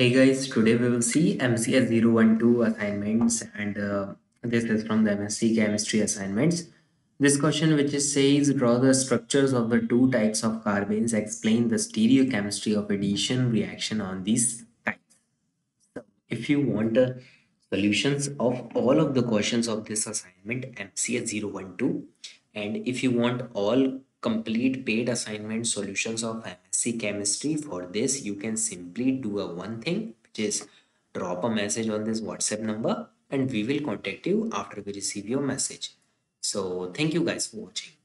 Hey guys, today we will see MCS 012 assignments and this is from the MSc Chemistry assignments. This question which is says draw the structures of the two types of carbenes, explain the stereochemistry of addition reaction on these types. So if you want solutions of all of the questions of this assignment MCS 012 and if you want all complete paid assignment solutions of MSc chemistry, for this you can simply do a one thing, which is drop a message on this WhatsApp number and we will contact you after we receive your message. So thank you guys for watching.